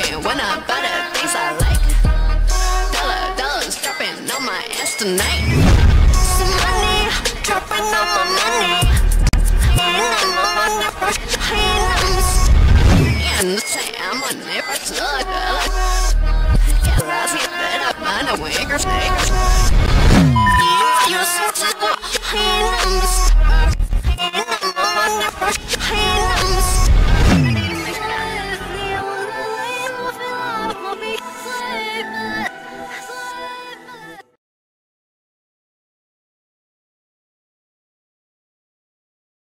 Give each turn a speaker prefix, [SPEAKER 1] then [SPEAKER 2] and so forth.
[SPEAKER 1] talking when I buy the things I like. Dollars dropping on my ass tonight. Some money dropping on my money. And say I'm a never slug. Yeah, let's get that up on the winger snake.